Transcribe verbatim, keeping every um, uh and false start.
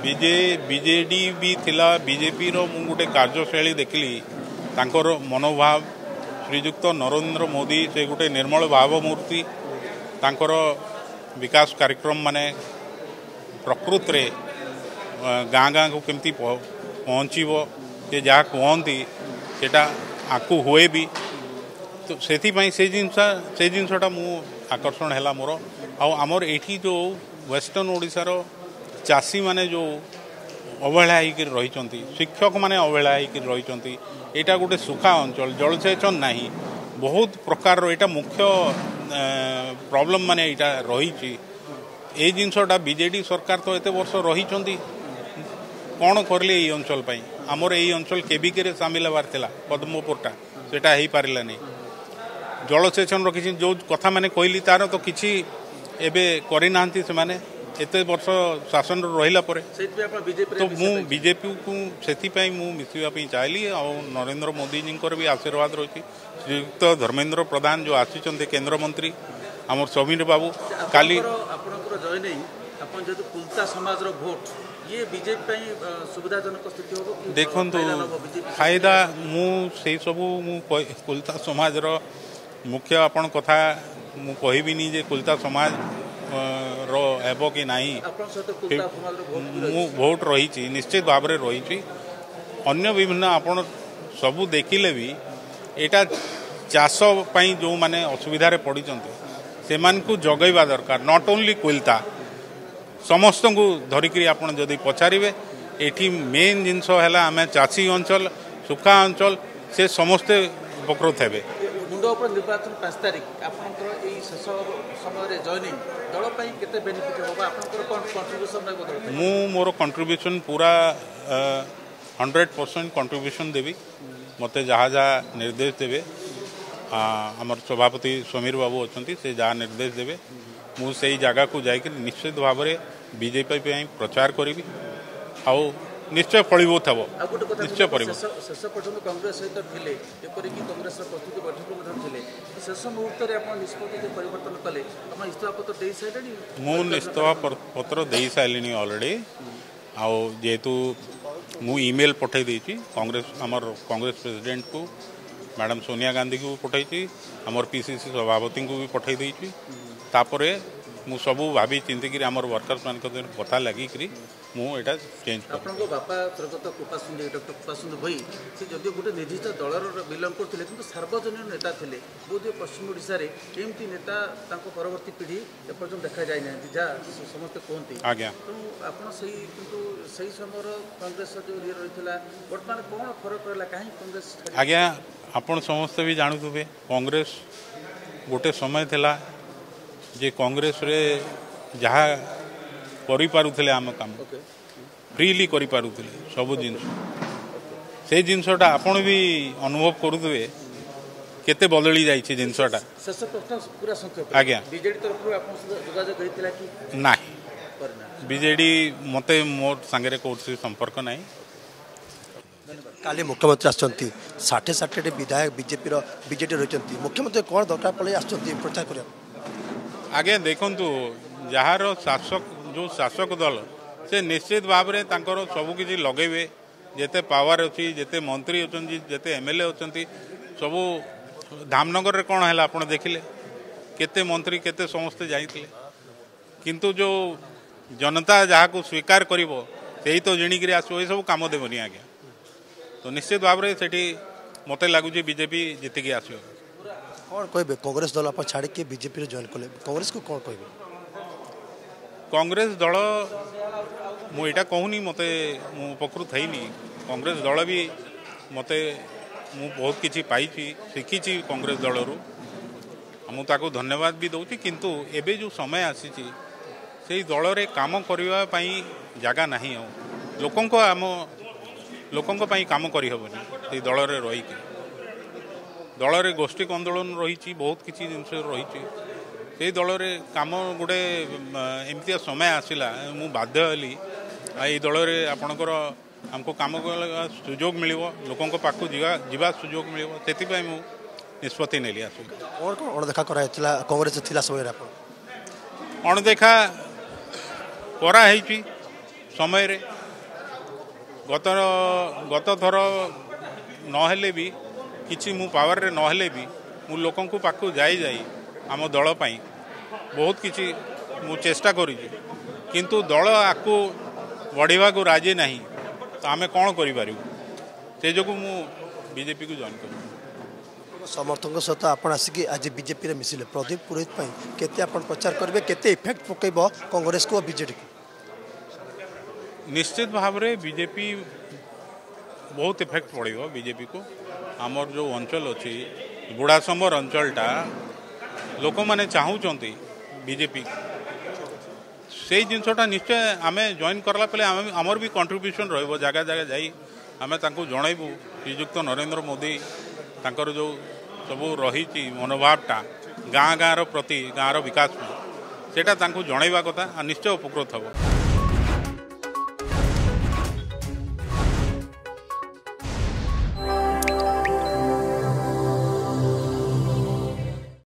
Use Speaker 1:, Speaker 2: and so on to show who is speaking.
Speaker 1: विजे BJD भी थिला BJP रो मु गोटे कार्यशैली देखली तांकर मनोभाव श्रीजुक्त नरेंद्र मोदी से गोटे निर्मल भावमूर्ति तांकर विकास कार्यक्रम माने प्रकृत रे गाँ गाँ को केमती पहुँचब से जहाँ कहती सेटा आकु हुए भी तो से जिनस से जिनसटा मु आकर्षण है मोर आमर एठी जो वेस्टर्न ओडिशार चाषी माने जो अवहेला होकर रही शिक्षक माने अवहेला होकर रही यहाँ गोटे सुखा अंचल जलसेचन नहीं बहुत प्रकार यहाँ मुख्य प्रॉब्लम माने यहाँ रही ए जिनसटा बीजेडी सरकार तो एत वर्ष रही कौन करले ये अंचल पाई आमर यही अंचल केबिके सामिल हबार थिला पद्मपुरटा सेटा हो पारानी जलसेचन किसी जो कथा माने कहली तार तो किसी एबे करना से माने एत वर्ष शासन रहिला परे तो मु बीजेपी को से मिसापी चाहिए आ नरेंद्र मोदी जी भी आशीर्वाद रही श्रीयुक्त धर्मेंद्र प्रधान जो आसी केंद्र मंत्री आमर समीर बाबू काली ये बीजेपी सुविधाजनक स्थिति हो देखो फायदा मु से सबू मु कुलता समाज रो मुख्य आपण कथा मु कहबिनी जे कुलता समाज रो हेबो कि नाही मु वोट रही निश्चित भाव में रही अन्य विभिन्न आपण सबू देखिले भी एटा चाष पई जो माने असुविधा रे पड़ी से मानकु जगैबा दरकार नॉट ओनली कुलता समस्त को धरिकी आप जदि पचारे ये मेन जिनस है आम चाषी अंचल सुखा अंचल से समस्ते उपकृत हे
Speaker 2: मुंड निर्वाचन पांच तारीख शेष समय जॉइनिंग दल केते बेनिफिट होगा कंट्रीब्यूशन
Speaker 1: मु मोर कंट्रीब्यूशन पूरा हंड्रेड परसेंट कंट्रीब्यूशन देवी मते जहाँ जहाँ निर्देश देवे आमर सभापति समीर बाबू अच्छा से जहाँ निर्देश देवे मु से जगह को जाकर निश्चित भाव में बीजेपी प्रचार करी आउ निश्चय फलीभूत हे निश्चय
Speaker 2: शेष पर्यटन कांग्रेस सहित थे कांग्रेस प्रस्तुति बैठक शेष मुहूर्त में निष्पत्ति परिवर्तन कले इस्तीफा पत्र दे सारे
Speaker 1: मु इस्तीफा पत्र दे सारे अलरेडी आउ जेहेतु मु ईमेल पठे देछि कांग्रेस आमर कांग्रेस प्रेसिडेंट को मैडम सोनिया गांधी को पठाई आमर पीसीसी सभापति को भी पठे देछि तापरे मु सबू भाभी चिंतिक आमर वर्कर्स मान कथा लगिकी मुझा चेंज
Speaker 2: कर बापा स्वर्गत कृपासुंदर डॉक्टर कृपासुंदर भाई से जदि गोटे निर्दिष्ट दलर बिलंग करते कि सार्वजनिक नेता थे बोध पश्चिम ओडिशा रे एमती नेता परवर्ती पीढ़ी एपर्यंत देखा जाए ना जहाँ समस्ते कहते
Speaker 1: आज्ञा
Speaker 2: तो आप सही समय कांग्रेस जो ये रही बर्तमान कौन फरक रहा कहीं कांग्रेस
Speaker 1: आज्ञा आपण समस्ते भी जानूवे कांग्रेस गोटे समय थिला जे कांग्रेस रे जहाँ करि पारुथिले आम काम फ्रीली करि पारुथिले सब जिनस से जिनसटा आपण भी अनुभव करुवे केते बदली जाइछि जिनसटा
Speaker 2: शेष प्रश्न पूरा संक्षेप
Speaker 1: आज्ञा
Speaker 2: बीजेडी तरफ आपण जोगाजोग होइतिला कि
Speaker 1: नाही बीजेडी मते मोर संगे कोर्सी संपर्क नाही
Speaker 3: काली मुख्यमंत्री आसछंती साठे साठे विधायक बीजेपी रो बीजेडी रहिछंती मुख्यमंत्री कोन दरकार पड़े आसछंती प्रचार करिया
Speaker 1: आगे देखंतु जहार शासक जो शासक दल से निश्चित भाव में तांकर सबू किसी लगेबे जेते पावर अच्छी जेते मंत्री अच्छी जेते एमएलए अच्छी सबू धामनगर रे कौन है आपड़ देखिले केते मंत्री केते समस्ते जाइथिले किंतु जो जनता जहाँ को स्वीकार करिवो सेही तो जिणिक आसो ये सब काम देवनी आज्ञा तो निश्चित भाव में सेठी मते लगुच बीजेपी जीतिकी आसो
Speaker 3: कौन कहे कांग्रेस दल आप छाड़ के बीजेपी जॉइन कले कांग्रेस को कौन कहे
Speaker 1: कांग्रेस दल मुझा कहूनी मते मु उपकृत है कांग्रेस दल भी मते मु बहुत किसी पाई शिखी कांग्रेस दल रु मुझे धन्यवाद भी दूसरी किंतु एबे जो समय आसी से दल रे काम करने जगह नहीं हो लोकों को आम लोकों काम करहबनी से दल रे रही दल रे गोष्ठी आंदोलन रही बहुत किसी जिन रही से दल रे काम गोटे एमती समय आसला मु बाध्य हली ये दल रे आपणकर हमको काम सुजोग मिल लोकों पाखु जीवा सुजोग मिल से मु निष्पत्ति नेली आस
Speaker 3: अणदेखा कांग्रेस थिला समय
Speaker 1: अणदेखा कराई समय रे गत गत थर नहेले भी किसी मु पावर रे नहेले भी मु लोकन को पाखु जाई जाई आम दल पाई बहुत किसी मु चेष्टा करी किंतु दल आकु बढ़िया को राजी नहीं तो आमे कौन करूँ से जो मु बीजेपी को जॉइन कर
Speaker 3: समर्थकों सहित आप आसिक आज बीजेपी रे मिसिले प्रदीप पुरोहित केते आप प्रचार करेंगे केते इफेक्ट पकेब कांग्रेस को बीजेपी को
Speaker 1: निश्चित भाव में बीजेपी बहुत इफेक्ट पड़ो बीजेपी को आमर जो अंचल अच्छी बुढ़ासंबर अंचलटा लोक मैंने चाहूँगी बीजेपी से जिनसा निश्चय आम जॉइन करला पहले आमर भी कंट्रीब्यूशन रहा जगह जगह जाई आम जनइबू श्रीजुक्त नरेंद्र मोदी तांकर जो सब रही मनोभावटा गाँ गाँव प्रति गाँव विकास सेटा जनइबा कथा निश्चय उपकृत हम।